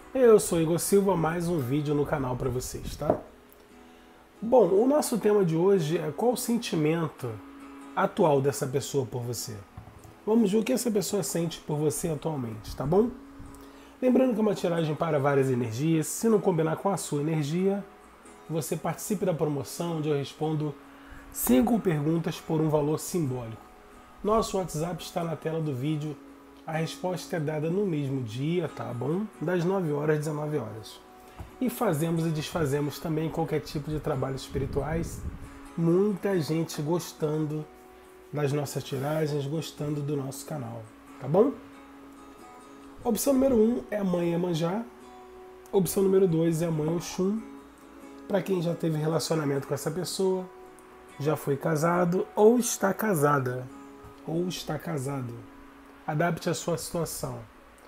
Eu sou Igor Silva, mais um vídeo no canal para vocês, tá? Bom, o nosso tema de hoje é qual o sentimento atual dessa pessoa por você. Vamos ver o que essa pessoa sente por você atualmente, tá bom? Lembrando que é uma tiragem para várias energias. Se não combinar com a sua energia, você participe da promoção onde eu respondo 5 perguntas por um valor simbólico. Nosso WhatsApp está na tela do vídeo. A resposta é dada no mesmo dia, tá bom? Das 9 horas às 19 horas. E fazemos e desfazemos também qualquer tipo de trabalhos espirituais. Muita gente gostando das nossas tiragens, gostando do nosso canal, tá bom? Opção número 1 é a Mãe Iemanjá. Opção número 2 é a Mãe Oxum. Para quem já teve relacionamento com essa pessoa, já foi casado ou está casada, ou está casado. Adapte a sua situação.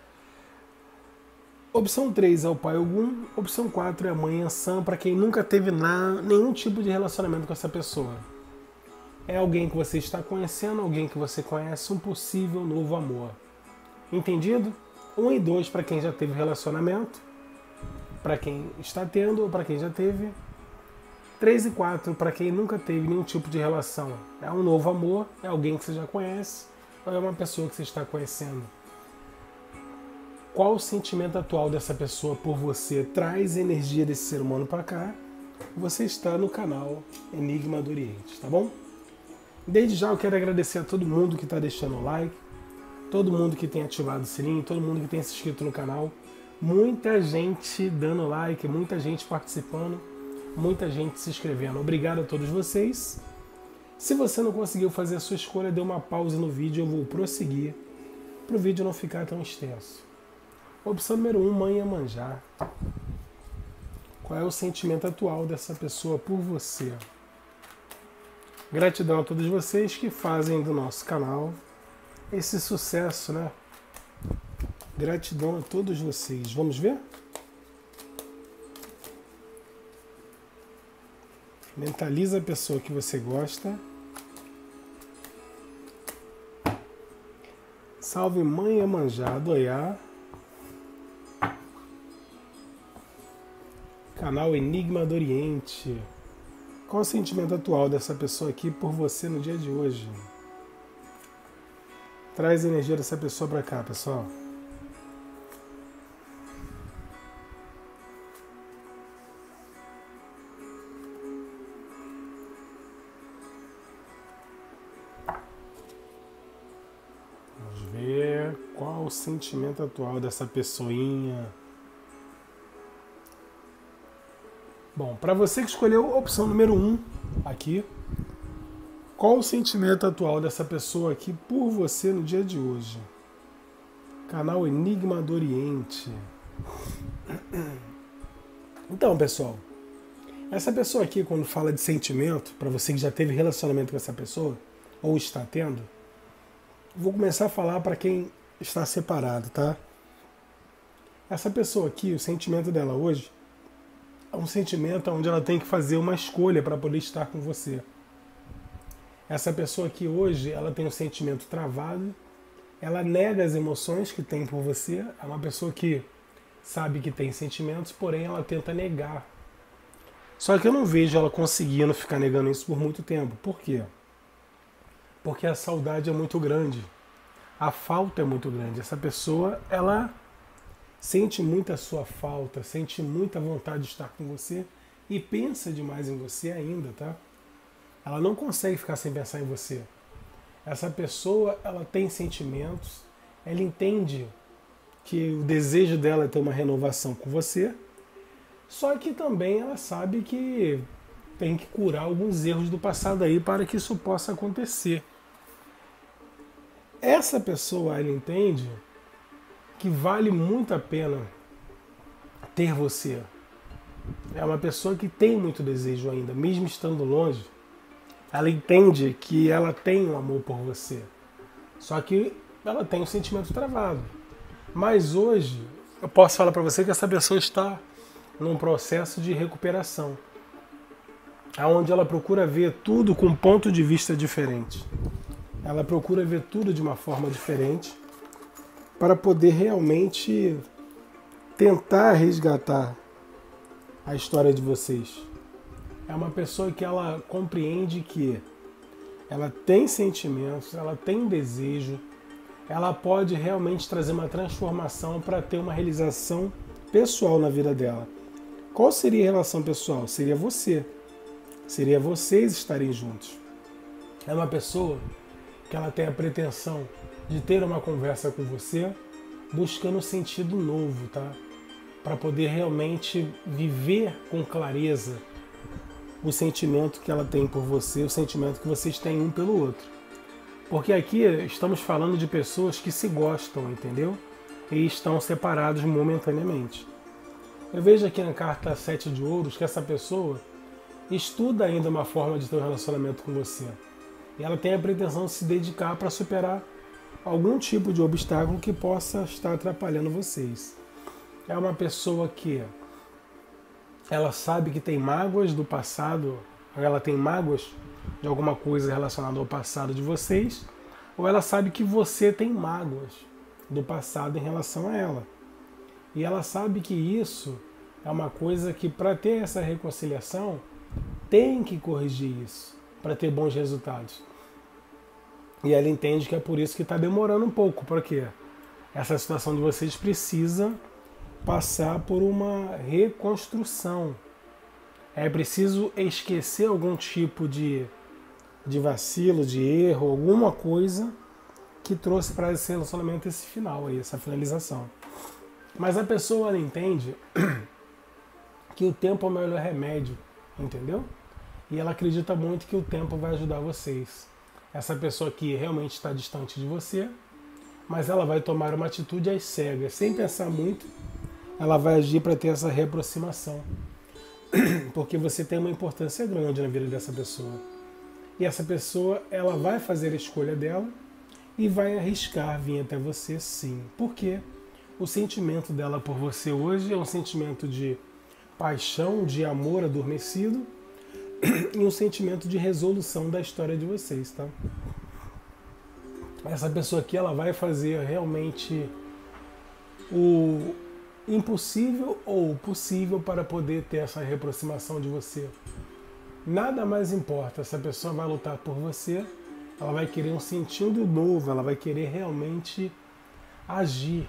Opção 3 é o Pai Ogum. Opção 4 é a Mãe Ansã, para quem nunca teve nenhum tipo de relacionamento com essa pessoa. É alguém que você está conhecendo, alguém que você conhece, um possível novo amor. Entendido? 1 e 2 para quem já teve relacionamento, para quem está tendo ou para quem já teve. 3 e 4 para quem nunca teve nenhum tipo de relação. É um novo amor, é alguém que você já conhece, ou é uma pessoa que você está conhecendo. Qual o sentimento atual dessa pessoa por você? Traz energia desse ser humano para cá. Você está no canal Enigma do Oriente, tá bom? Desde já eu quero agradecer a todo mundo que está deixando o like, todo mundo que tem ativado o sininho, todo mundo que tem se inscrito no canal. Muita gente dando like, muita gente participando, muita gente se inscrevendo. Obrigado a todos vocês. Se você não conseguiu fazer a sua escolha, dê uma pausa no vídeo, eu vou prosseguir para o vídeo não ficar tão extenso. Opção número 1, Mãe Iemanjá. Qual é o sentimento atual dessa pessoa por você? Gratidão a todos vocês que fazem do nosso canal esse sucesso, né? Gratidão a todos vocês. Vamos ver? Mentaliza a pessoa que você gosta. Salve Mãe Iemanjá do Oiá. Canal Enigma do Oriente. Qual o sentimento atual dessa pessoa aqui por você no dia de hoje? Traz a energia dessa pessoa para cá, pessoal. Vamos ver qual o sentimento atual dessa pessoinha. Bom, para você que escolheu a opção número 1 aqui, qual o sentimento atual dessa pessoa aqui por você no dia de hoje? Canal Enigma do Oriente. Então, pessoal, essa pessoa aqui, quando fala de sentimento, para você que já teve relacionamento com essa pessoa, ou está tendo, vou começar a falar para quem está separado, tá? Essa pessoa aqui, o sentimento dela hoje, é um sentimento onde ela tem que fazer uma escolha para poder estar com você. Essa pessoa aqui hoje, ela tem um sentimento travado, ela nega as emoções que tem por você, é uma pessoa que sabe que tem sentimentos, porém ela tenta negar. Só que eu não vejo ela conseguindo ficar negando isso por muito tempo. Por quê? Porque a saudade é muito grande, a falta é muito grande. Essa pessoa, ela sente muita sua falta, sente muita vontade de estar com você e pensa demais em você ainda, tá? Ela não consegue ficar sem pensar em você. Essa pessoa, ela tem sentimentos, ela entende que o desejo dela é ter uma renovação com você, só que também ela sabe que tem que curar alguns erros do passado aí para que isso possa acontecer. Essa pessoa, ela entende que vale muito a pena ter você. É uma pessoa que tem muito desejo ainda, mesmo estando longe. Ela entende que ela tem um amor por você. Só que ela tem um sentimento travado. Mas hoje, eu posso falar para você que essa pessoa está num processo de recuperação, onde ela procura ver tudo com um ponto de vista diferente. Ela procura ver tudo de uma forma diferente para poder realmente tentar resgatar a história de vocês. É uma pessoa que ela compreende que ela tem sentimentos, ela tem desejo, ela pode realmente trazer uma transformação para ter uma realização pessoal na vida dela. Qual seria a relação pessoal? Seria você. Seria vocês estarem juntos. É uma pessoa que ela tem a pretensão de ter uma conversa com você, buscando um sentido novo, tá? Para poder realmente viver com clareza o sentimento que ela tem por você, o sentimento que vocês têm um pelo outro. Porque aqui estamos falando de pessoas que se gostam, entendeu? E estão separados momentaneamente. Eu vejo aqui na carta 7 de ouros que essa pessoa estuda ainda uma forma de ter um relacionamento com você. E ela tem a pretensão de se dedicar para superar algum tipo de obstáculo que possa estar atrapalhando vocês. É uma pessoa que ela sabe que tem mágoas do passado, ela tem mágoas de alguma coisa relacionada ao passado de vocês, ou ela sabe que você tem mágoas do passado em relação a ela. E ela sabe que isso é uma coisa que, para ter essa reconciliação, tem que corrigir isso, para ter bons resultados. E ela entende que é por isso que está demorando um pouco, porque essa situação de vocês precisa passar por uma reconstrução. É preciso esquecer algum tipo de vacilo, de erro, alguma coisa que trouxe para esse relacionamento esse final aí, essa finalização. Mas a pessoa ela entende que o tempo é o melhor remédio, entendeu? E ela acredita muito que o tempo vai ajudar vocês. Essa pessoa que realmente está distante de você, mas ela vai tomar uma atitude às cegas, sem pensar muito, ela vai agir para ter essa reaproximação. Porque você tem uma importância grande na vida dessa pessoa. E essa pessoa, ela vai fazer a escolha dela e vai arriscar vir até você sim. Por quê? O sentimento dela por você hoje é um sentimento de paixão, de amor adormecido e um sentimento de resolução da história de vocês, tá? Essa pessoa aqui, ela vai fazer realmente o impossível ou possível para poder ter essa reaproximação de você. Nada mais importa, essa pessoa vai lutar por você, ela vai querer um sentido novo, ela vai querer realmente agir,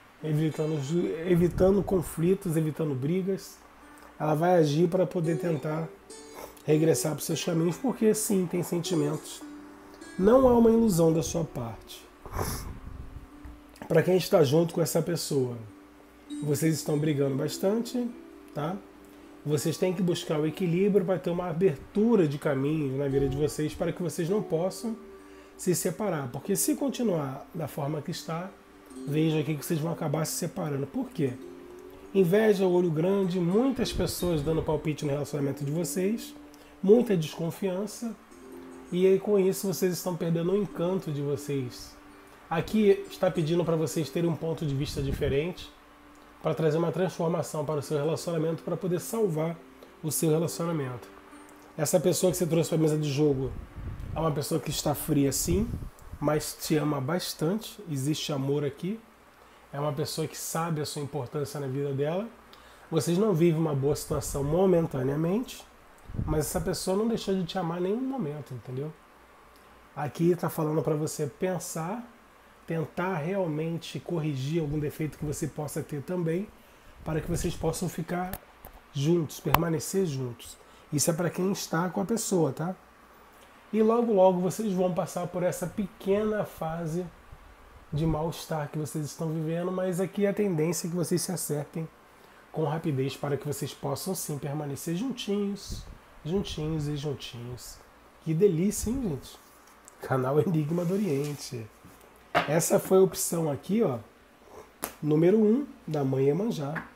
evitando conflitos, evitando brigas. Ela vai agir para poder tentar regressar para os seus caminhos, porque sim, tem sentimentos. Não há uma ilusão da sua parte. Para quem está junto com essa pessoa, vocês estão brigando bastante, tá? Vocês têm que buscar o equilíbrio para ter uma abertura de caminho na vida de vocês para que vocês não possam se separar. Porque se continuar da forma que está, veja aqui que vocês vão acabar se separando. Por quê? Inveja, olho grande, muitas pessoas dando palpite no relacionamento de vocês, muita desconfiança, e aí com isso vocês estão perdendo o encanto de vocês. Aqui está pedindo para vocês terem um ponto de vista diferente, para trazer uma transformação para o seu relacionamento, para poder salvar o seu relacionamento. Essa pessoa que você trouxe para a mesa de jogo é uma pessoa que está fria sim, mas te ama bastante, existe amor aqui. É uma pessoa que sabe a sua importância na vida dela. Vocês não vivem uma boa situação momentaneamente, mas essa pessoa não deixou de te amar em nenhum momento, entendeu? Aqui está falando para você pensar, tentar realmente corrigir algum defeito que você possa ter também, para que vocês possam ficar juntos, permanecer juntos. Isso é para quem está com a pessoa, tá? E logo, logo vocês vão passar por essa pequena fase de mal-estar que vocês estão vivendo, mas aqui a tendência é que vocês se acertem com rapidez para que vocês possam sim permanecer juntinhos, juntinhos e juntinhos. Que delícia, hein, gente? Canal Enigma do Oriente. Essa foi a opção aqui, ó, número 1 da Mãe Iemanjá.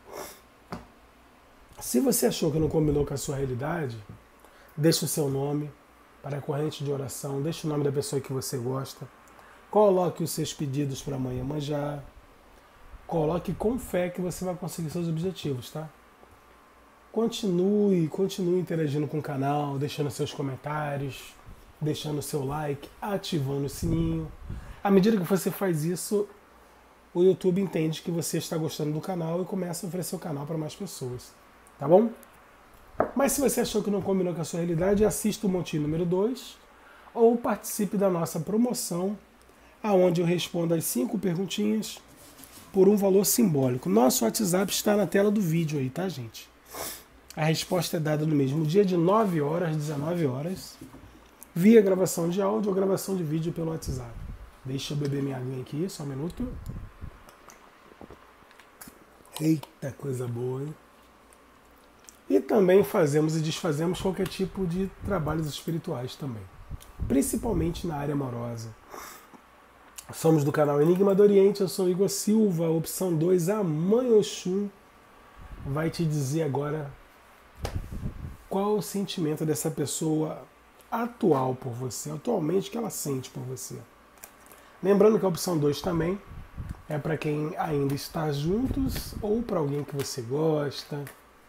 Se você achou que não combinou com a sua realidade, deixa o seu nome para a corrente de oração, deixa o nome da pessoa que você gosta, coloque os seus pedidos para a Mãe Iemanjá, coloque com fé que você vai conseguir seus objetivos, tá? Continue interagindo com o canal, deixando seus comentários, deixando seu like, ativando o sininho. À medida que você faz isso, o YouTube entende que você está gostando do canal e começa a oferecer o canal para mais pessoas. Tá bom? Mas se você achou que não combinou com a sua realidade, assista o Montinho número 2 ou participe da nossa promoção, aonde eu respondo as 5 perguntinhas por um valor simbólico. Nosso WhatsApp está na tela do vídeo aí, tá, gente? A resposta é dada no mesmo dia, de 9 horas às 19 horas, via gravação de áudio ou gravação de vídeo pelo WhatsApp. Deixa eu beber minha aguinha aqui, só um minuto. Eita, coisa boa, hein? E também fazemos e desfazemos qualquer tipo de trabalhos espirituais também, principalmente na área amorosa. Somos do canal Enigma do Oriente, eu sou Igor Silva, opção 2, a Mãe Oxum vai te dizer agora qual o sentimento dessa pessoa atual por você, atualmente, que ela sente por você. Lembrando que a opção 2 também é para quem ainda está juntos ou para alguém que você gosta,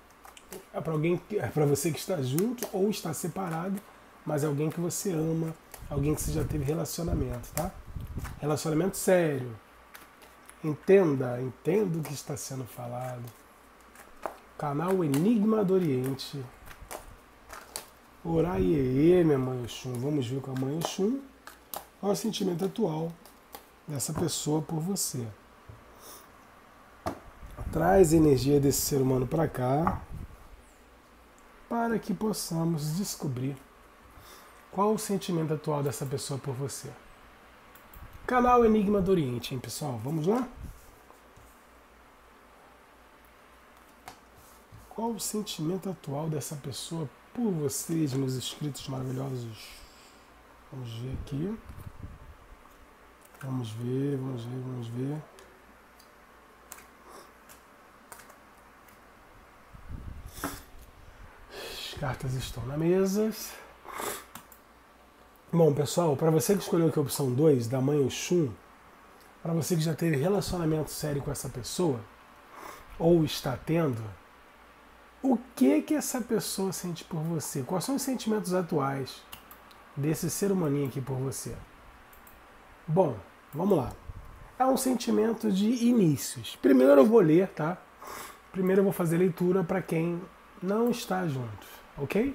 é para você que está junto ou está separado, mas é alguém que você ama, alguém que você já teve relacionamento, tá? Relacionamento sério. Entenda o que está sendo falado. Canal Enigma do Oriente. Oraiê, minha Mãe Oxum. Vamos ver com a Mãe Oxum qual é o sentimento atual dessa pessoa por você. Traz a energia desse ser humano para cá, para que possamos descobrir qual o sentimento atual dessa pessoa por você. Canal Enigma do Oriente, hein, pessoal? Vamos lá? Qual o sentimento atual dessa pessoa por vocês, meus inscritos maravilhosos? Vamos ver aqui. Vamos ver. As cartas estão na mesa. Bom, pessoal, para você que escolheu aqui a opção 2, da Mãe Oxum, para você que já teve relacionamento sério com essa pessoa, ou está tendo, o que essa pessoa sente por você? Quais são os sentimentos atuais desse ser humaninho aqui por você? Bom, vamos lá. É um sentimento de inícios. Primeiro eu vou ler, tá? Primeiro eu vou fazer leitura para quem não está junto, ok?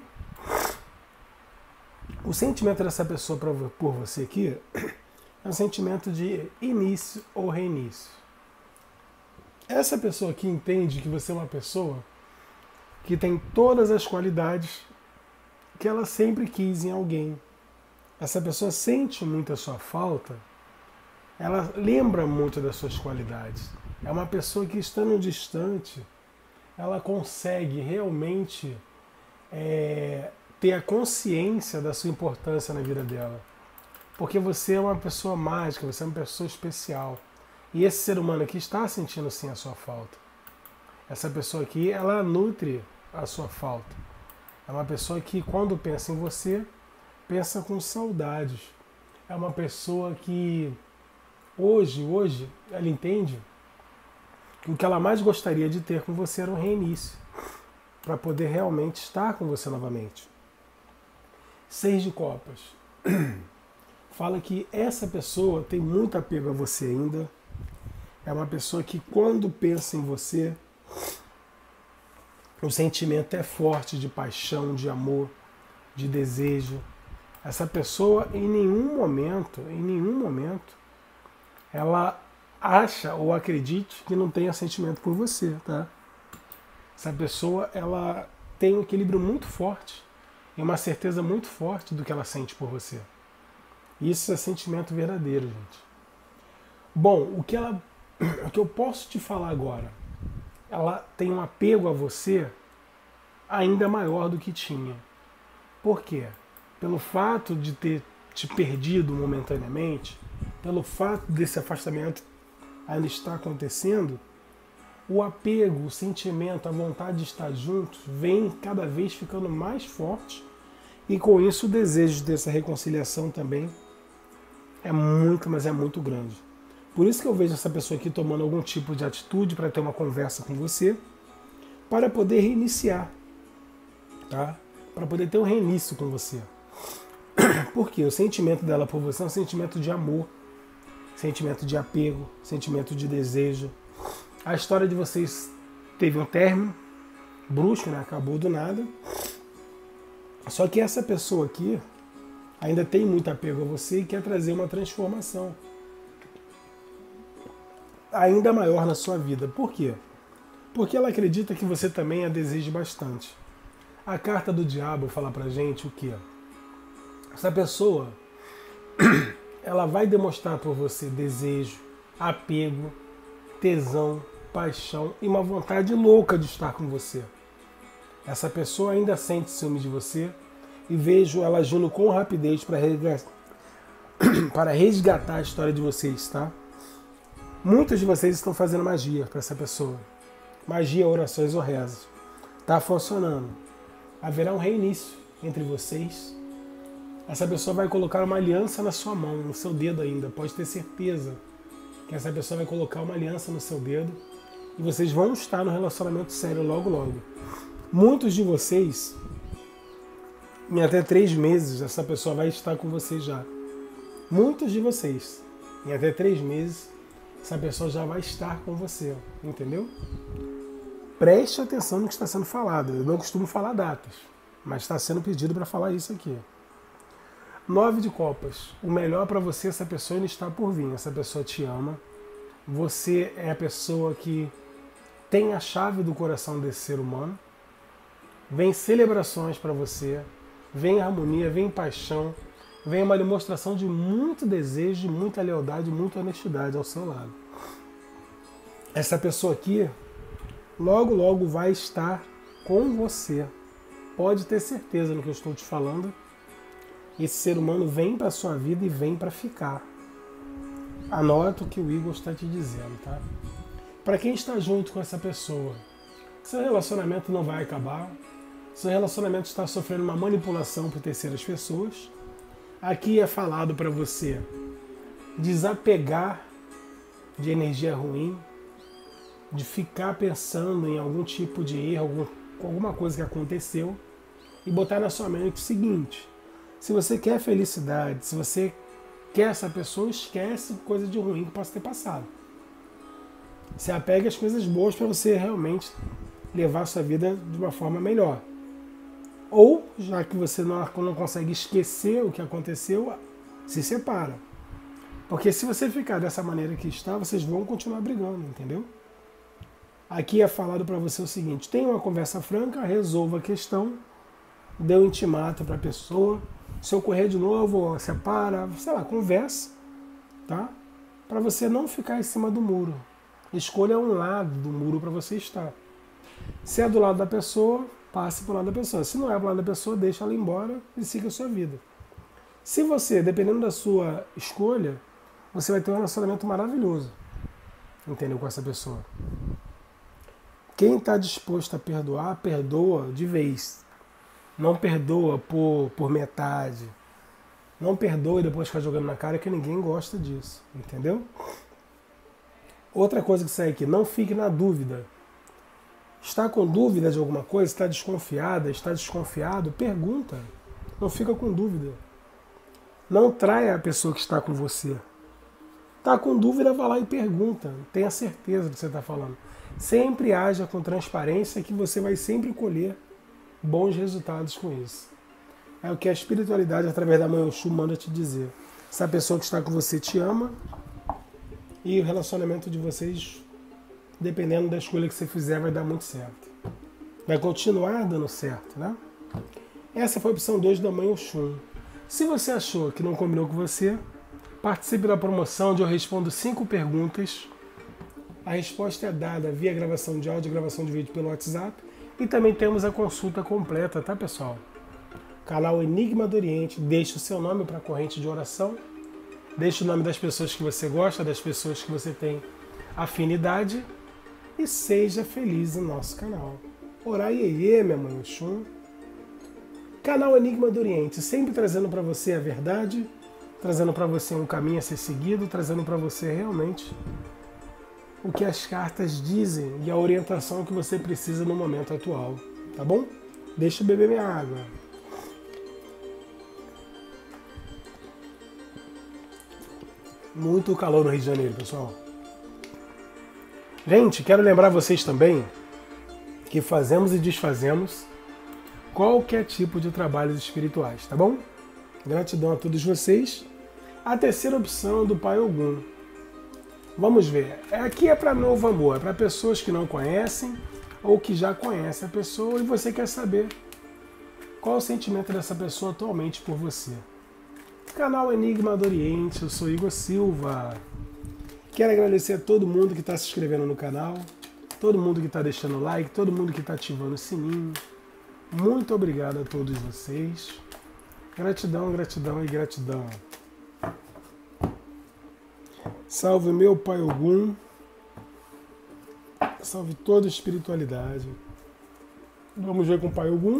O sentimento dessa pessoa por você aqui é um sentimento de início ou reinício. Essa pessoa aqui entende que você é uma pessoa que tem todas as qualidades que ela sempre quis em alguém. Essa pessoa sente muito a sua falta, ela lembra muito das suas qualidades. É uma pessoa que, estando distante, ela consegue realmente ter a consciência da sua importância na vida dela. Porque você é uma pessoa mágica, você é uma pessoa especial. E esse ser humano aqui está sentindo sim a sua falta. Essa pessoa aqui, ela nutre a sua falta. É uma pessoa que, quando pensa em você, pensa com saudades. É uma pessoa que hoje, ela entende que o que ela mais gostaria de ter com você era um reinício, para poder realmente estar com você novamente. 6 de copas. Fala que essa pessoa tem muito apego a você ainda. É uma pessoa que, quando pensa em você, o sentimento é forte de paixão, de amor, de desejo. Essa pessoa, em nenhum momento, ela acha ou acredite que não tenha sentimento por você, tá? Essa pessoa, ela tem um equilíbrio muito forte e uma certeza muito forte do que ela sente por você. Isso é sentimento verdadeiro, gente. Bom, o que eu posso te falar agora, ela tem um apego a você ainda maior do que tinha. Por quê? Pelo fato de ter te perdido momentaneamente, pelo fato desse afastamento ainda estar acontecendo, o apego, o sentimento, a vontade de estar juntos vem cada vez ficando mais forte, e com isso o desejo dessa reconciliação também é muito, mas é muito grande. Por isso que eu vejo essa pessoa aqui tomando algum tipo de atitude para ter uma conversa com você, para poder reiniciar, tá? Para poder ter um reinício com você. Porque o sentimento dela por você é um sentimento de amor. sentimento de apego, sentimento de desejo. A história de vocês teve um término brusco, né? Acabou do nada. Só que essa pessoa aqui ainda tem muito apego a você e quer trazer uma transformação ainda maior na sua vida. Por quê? Porque ela acredita que você também a deseja bastante. A carta do diabo fala pra gente o quê? Essa pessoa, ela vai demonstrar por você desejo, apego, tesão, paixão e uma vontade louca de estar com você. Essa pessoa ainda sente ciúme de você e vejo ela agindo com rapidez para resgatar a história de vocês, tá? Muitos de vocês estão fazendo magia para essa pessoa. Magia, orações ou rezas. Está funcionando. Haverá um reinício entre vocês. Essa pessoa vai colocar uma aliança na sua mão, no seu dedo ainda. Pode ter certeza que essa pessoa vai colocar uma aliança no seu dedo e vocês vão estar no relacionamento sério logo, logo. Muitos de vocês, em até 3 meses, essa pessoa vai estar com vocês já. Muitos de vocês, em até 3 meses, essa pessoa já vai estar com você, entendeu? Preste atenção no que está sendo falado. Eu não costumo falar datas, mas está sendo pedido para falar isso aqui. 9 de copas. O melhor para você, essa pessoa ainda está por vir. Essa pessoa te ama. Você é a pessoa que tem a chave do coração desse ser humano. Vem celebrações para você. Vem harmonia, vem paixão. Vem uma demonstração de muito desejo, de muita lealdade, muita honestidade ao seu lado. Essa pessoa aqui, logo, logo vai estar com você. Pode ter certeza no que eu estou te falando. Esse ser humano vem para a sua vida e vem para ficar. Anota o que o Igor está te dizendo, tá? Para quem está junto com essa pessoa, seu relacionamento não vai acabar. Seu relacionamento está sofrendo uma manipulação por terceiras pessoas. Aqui é falado para você desapegar de energia ruim, de ficar pensando em algum tipo de erro, alguma coisa que aconteceu e botar na sua mente o seguinte: se você quer felicidade, se você quer essa pessoa, esquece coisa de ruim que possa ter passado. Se apegue às coisas boas para você realmente levar a sua vida de uma forma melhor. Ou, já que você não consegue esquecer o que aconteceu, se separa. Porque se você ficar dessa maneira que está, vocês vão continuar brigando, entendeu? Aqui é falado para você o seguinte: tenha uma conversa franca, resolva a questão, dê um intimato para a pessoa. Se ocorrer de novo, separa, sei lá, conversa, tá? Para você não ficar em cima do muro. Escolha um lado do muro para você estar. Se é do lado da pessoa, passe para o lado da pessoa. Se não é para o lado da pessoa, deixa ela embora e siga a sua vida. Se você, dependendo da sua escolha, você vai ter um relacionamento maravilhoso, entendeu, com essa pessoa. Quem está disposto a perdoar, perdoa de vez. Não perdoa por metade. Não perdoa e depois ficar jogando na cara, que ninguém gosta disso, entendeu? Outra coisa que sai aqui: não fique na dúvida. Está com dúvida de alguma coisa? Está desconfiada? Está desconfiado? Pergunta. Não fica com dúvida. Não traia a pessoa que está com você. Está com dúvida, vá lá e pergunta. Tenha certeza do que você está falando. Sempre haja com transparência, que você vai sempre colher bons resultados com isso. É o que a espiritualidade, através da Mãe Oxum, manda te dizer. Essa pessoa que está com você te ama e o relacionamento de vocês, dependendo da escolha que você fizer, vai dar muito certo. Vai continuar dando certo, né? Essa foi a opção 2 da Mãe Oxum. Se você achou que não combinou com você, participe da promoção onde eu respondo 5 perguntas. A resposta é dada via gravação de áudio e gravação de vídeo pelo WhatsApp. E também temos a consulta completa, tá, pessoal? Canal Enigma do Oriente. Deixe o seu nome para a corrente de oração. Deixe o nome das pessoas que você gosta, das pessoas que você tem afinidade. E seja feliz no nosso canal. Orai Iê, minha Mãe Oxum. Canal Enigma do Oriente, sempre trazendo para você a verdade, trazendo para você um caminho a ser seguido, trazendo para você realmente o que as cartas dizem e a orientação que você precisa no momento atual, tá bom? Deixa eu beber minha água. Muito calor no Rio de Janeiro, pessoal. Gente, quero lembrar vocês também que fazemos e desfazemos qualquer tipo de trabalhos espirituais, tá bom? Gratidão a todos vocês. A terceira opção do Pai Ogum. Vamos ver. Aqui é para novo amor, é para pessoas que não conhecem ou que já conhecem a pessoa e você quer saber qual o sentimento dessa pessoa atualmente por você. Canal Enigma do Oriente, eu sou Igor Silva. Quero agradecer a todo mundo que está se inscrevendo no canal, todo mundo que está deixando like, todo mundo que está ativando o sininho. Muito obrigado a todos vocês. Gratidão, gratidão e gratidão. Salve meu Pai Ogum. Salve toda a espiritualidade. Vamos ver com o Pai Ogum.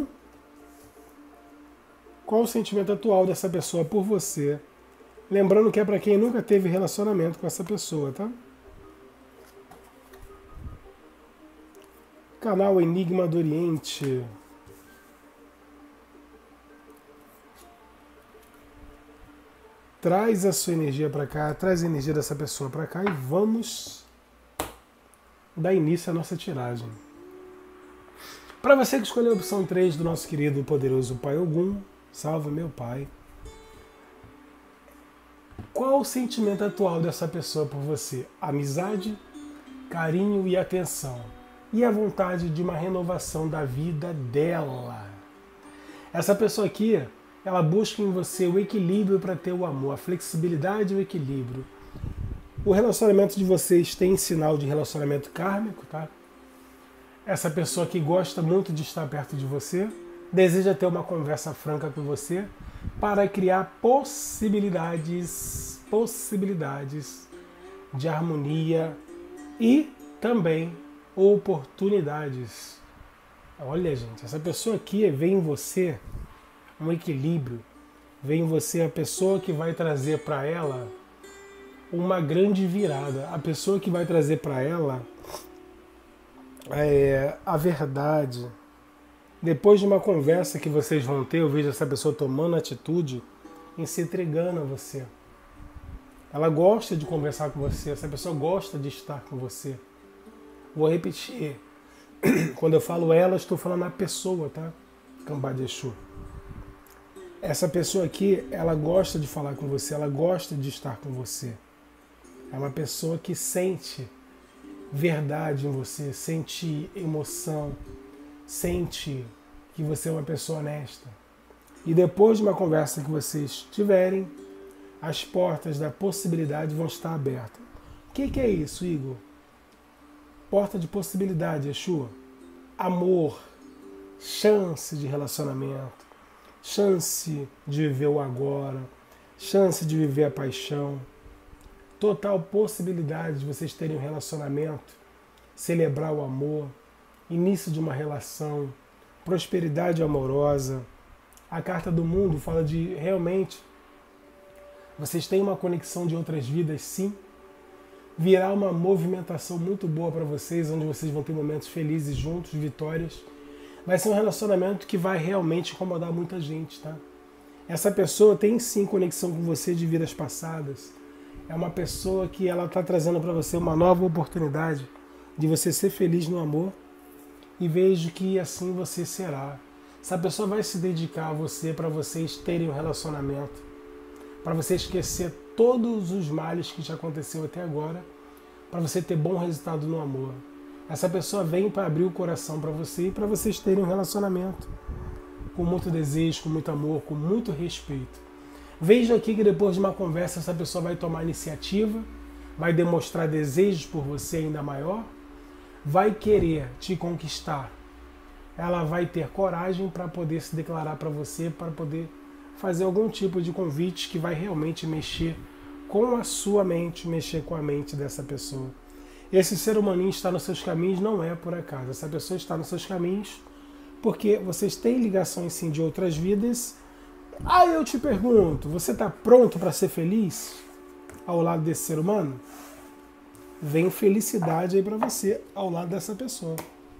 Qual o sentimento atual dessa pessoa por você? Lembrando que é para quem nunca teve relacionamento com essa pessoa, tá? Canal Enigma do Oriente. Traz a sua energia para cá, traz a energia dessa pessoa para cá e vamos dar início à nossa tiragem. Para você que escolheu a opção 3 do nosso querido e poderoso Pai Ogum, salve meu Pai. Qual o sentimento atual dessa pessoa por você? Amizade, carinho e atenção. E a vontade de uma renovação da vida dela. Essa pessoa aqui, ela busca em você o equilíbrio para ter o amor, a flexibilidade e o equilíbrio. O relacionamento de vocês tem sinal de relacionamento kármico, tá? Essa pessoa que gosta muito de estar perto de você, deseja ter uma conversa franca com você para criar possibilidades de harmonia e também oportunidades. Olha, gente, essa pessoa aqui vê em você um equilíbrio, vê em você a pessoa que vai trazer para ela uma grande virada, a pessoa que vai trazer para ela a verdade. Depois de uma conversa que vocês vão ter, eu vejo essa pessoa tomando atitude em se entregando a você. Ela gosta de conversar com você, essa pessoa gosta de estar com você. Vou repetir. Quando eu falo ela, estou falando a pessoa, tá? Cambá de Exu. Essa pessoa aqui, ela gosta de falar com você, ela gosta de estar com você. É uma pessoa que sente verdade em você, sente emoção, sente que você é uma pessoa honesta. E depois de uma conversa que vocês tiverem, as portas da possibilidade vão estar abertas. O que é isso, Igor? Porta de possibilidade, Exu. Amor, chance de relacionamento, chance de viver o agora, chance de viver a paixão, total possibilidade de vocês terem um relacionamento, celebrar o amor, início de uma relação, prosperidade amorosa. A carta do mundo fala de realmente vocês têm uma conexão de outras vidas, sim. Virá uma movimentação muito boa para vocês, onde vocês vão ter momentos felizes juntos, vitórias. Vai ser um relacionamento que vai realmente incomodar muita gente, tá? Essa pessoa tem sim conexão com você de vidas passadas. É uma pessoa que ela está trazendo para você uma nova oportunidade de você ser feliz no amor. E vejo que assim você será. Essa pessoa vai se dedicar a você para vocês terem um relacionamento, para você esquecer todos os males que já aconteceu até agora, para você ter bom resultado no amor. Essa pessoa vem para abrir o coração para você e para vocês terem um relacionamento com muito desejo, com muito amor, com muito respeito. Veja aqui que depois de uma conversa essa pessoa vai tomar iniciativa, vai demonstrar desejos por você ainda maior, vai querer te conquistar. Ela vai ter coragem para poder se declarar para você, para poder fazer algum tipo de convite que vai realmente mexer com a sua mente, mexer com a mente dessa pessoa. Esse ser humaninho está nos seus caminhos não é por acaso. Essa pessoa está nos seus caminhos porque vocês têm ligações sim de outras vidas. Aí eu te pergunto, você está pronto para ser feliz ao lado desse ser humano? Vem felicidade aí para você ao lado dessa pessoa.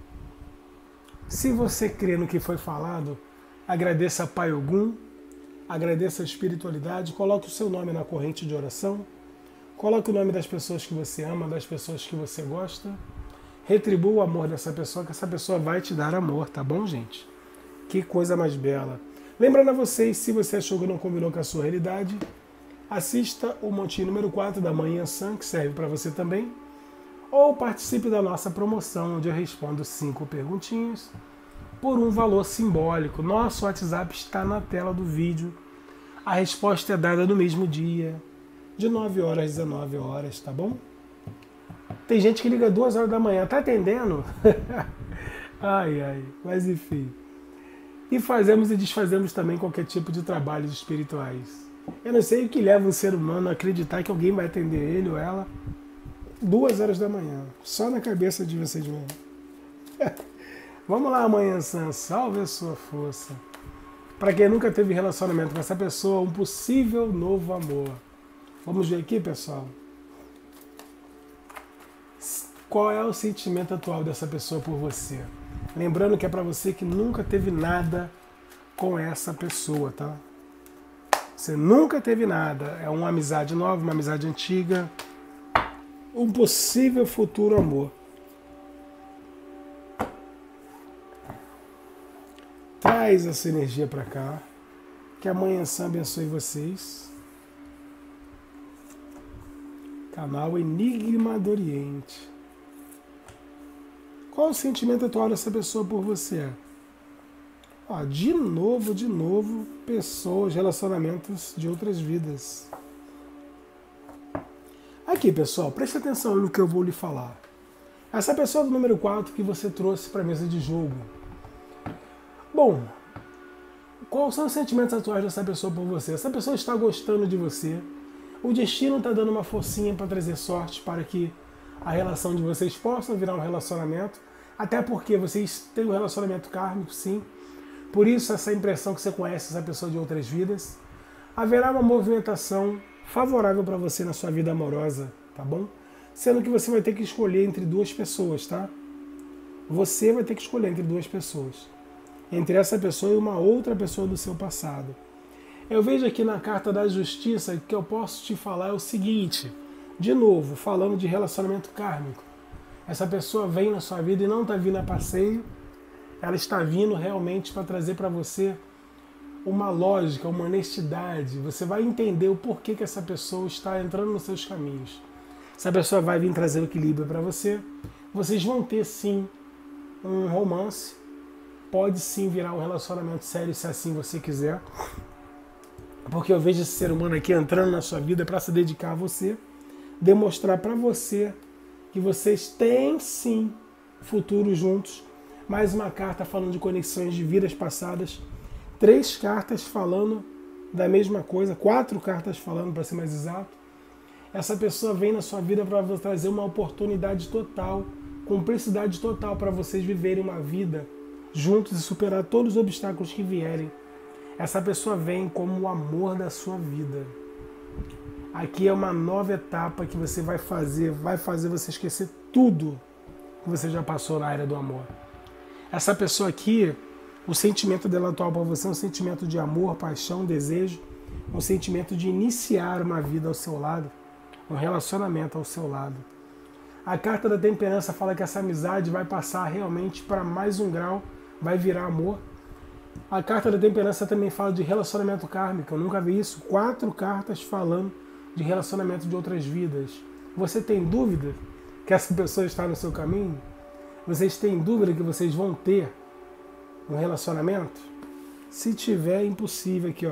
Se você crê no que foi falado, agradeça a Pai Ogum, agradeça a espiritualidade, coloque o seu nome na corrente de oração, Coloque o nome das pessoas que você ama, das pessoas que você gosta. Retribua o amor dessa pessoa, que essa pessoa vai te dar amor, tá bom, gente? Que coisa mais bela. Lembrando a vocês, se você achou que não combinou com a sua realidade, assista o Montinho número 4 da Manhã Sã, que serve para você também. Ou participe da nossa promoção, onde eu respondo 5 perguntinhas por um valor simbólico. Nosso WhatsApp está na tela do vídeo. A resposta é dada no mesmo dia, de 9 horas às 19 horas, tá bom? Tem gente que liga 2 horas da manhã, tá atendendo? Ai, ai, mas enfim. E fazemos e desfazemos também qualquer tipo de trabalhos espirituais. Eu não sei o que leva um ser humano a acreditar que alguém vai atender ele ou ela 2 horas da manhã, só na cabeça de vocês mesmo. Vamos lá, Manhã Sã, salve a sua força. Para quem nunca teve relacionamento com essa pessoa, um possível novo amor. Vamos ver aqui, pessoal. Qual é o sentimento atual dessa pessoa por você? Lembrando que é para você que nunca teve nada com essa pessoa, tá? Você nunca teve nada. É uma amizade nova, uma amizade antiga. Um possível futuro amor. Traz essa energia para cá. Que a Manhã Sã abençoe vocês. Canal Enigma do Oriente. Qual o sentimento atual dessa pessoa por você? Ó, de novo, pessoas, relacionamentos de outras vidas. Aqui, pessoal, preste atenção no que eu vou lhe falar. Essa pessoa do número 4 que você trouxe para a mesa de jogo. Bom, quais são os sentimentos atuais dessa pessoa por você? Essa pessoa está gostando de você. O destino está dando uma forcinha para trazer sorte para que a relação de vocês possa virar um relacionamento. Até porque vocês têm um relacionamento kármico, sim. Por isso, essa impressão que você conhece essa pessoa de outras vidas. Haverá uma movimentação favorável para você na sua vida amorosa, tá bom? Sendo que você vai ter que escolher entre 2 pessoas, tá? Você vai ter que escolher entre 2 pessoas. Entre essa pessoa e uma outra pessoa do seu passado. Eu vejo aqui na carta da justiça que eu posso te falar é o seguinte. De novo, falando de relacionamento kármico. Essa pessoa vem na sua vida e não está vindo a passeio. Ela está vindo realmente para trazer para você uma lógica, uma honestidade. Você vai entender o porquê que essa pessoa está entrando nos seus caminhos. Essa pessoa vai vir trazer o equilíbrio para você. Vocês vão ter sim um romance. Pode sim virar um relacionamento sério se assim você quiser. Porque eu vejo esse ser humano aqui entrando na sua vida para se dedicar a você. Demonstrar para você que vocês têm sim futuro juntos. Mais uma carta falando de conexões de vidas passadas. 3 cartas falando da mesma coisa. 4 cartas falando, para ser mais exato. Essa pessoa vem na sua vida para trazer uma oportunidade total, cumplicidade total para vocês viverem uma vida juntos e superar todos os obstáculos que vierem. Essa pessoa vem como o amor da sua vida. Aqui é uma nova etapa que você vai fazer você esquecer tudo que você já passou na área do amor. Essa pessoa aqui, o sentimento dela atual para você é um sentimento de amor, paixão, desejo, um sentimento de iniciar uma vida ao seu lado, um relacionamento ao seu lado. A carta da temperança fala que essa amizade vai passar realmente para mais um grau, vai virar amor. A carta da temperança também fala de relacionamento kármico, eu nunca vi isso. 4 cartas falando de relacionamento de outras vidas. Você tem dúvida que essa pessoa está no seu caminho? Vocês têm dúvida que vocês vão ter um relacionamento? Se tiver, é impossível aqui, ó.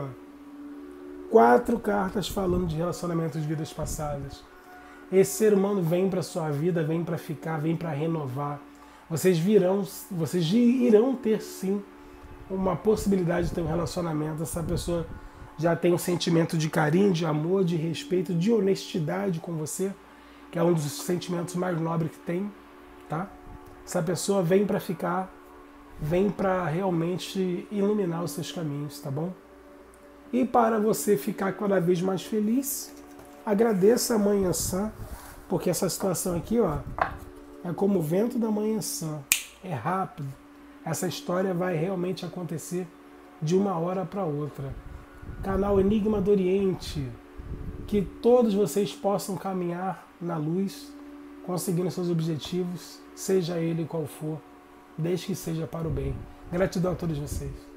4 cartas falando de relacionamento de vidas passadas. Esse ser humano vem para sua vida, vem para ficar, vem para renovar. Vocês irão ter sim uma possibilidade de ter um relacionamento. Essa pessoa já tem um sentimento de carinho, de amor, de respeito, de honestidade com você, que é um dos sentimentos mais nobres que tem, tá? Essa pessoa vem para ficar, vem para realmente iluminar os seus caminhos, tá bom? E para você ficar cada vez mais feliz, agradeça a Manhã Sã, porque essa situação aqui, ó, é como o vento da Manhã Sã, é rápido. Essa história vai realmente acontecer de uma hora para outra. Canal Enigma do Oriente. Que todos vocês possam caminhar na luz, conseguindo seus objetivos, seja ele qual for, desde que seja para o bem. Gratidão a todos vocês.